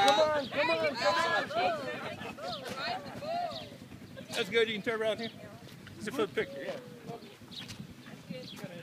on, come on, come on. That's good. You can turn around here. Is it for the picture? Yeah.